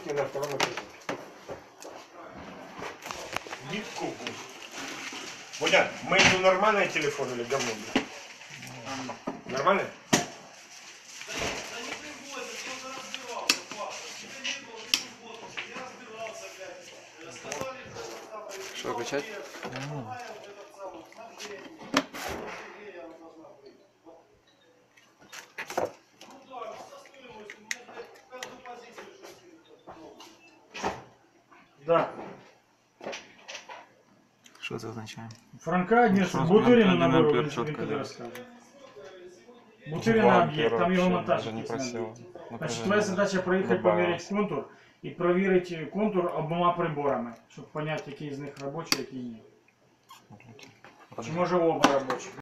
кухня на втором этаже. Вид кухни. Боня, мы иду нормальный телефон или говно? Нормальный? Что, включать? Да. Что это означает? Франка, нет, Бутырина набору, він тобі розкаже. Бутырина об'єкт, там його монтаж не якийсь просил. надо. Значить, твоя задача проїхати, поміряти контур і провірити контур обома приборами, щоб зрозуміти, який з них робочий, який ні. Чи може оба робочі.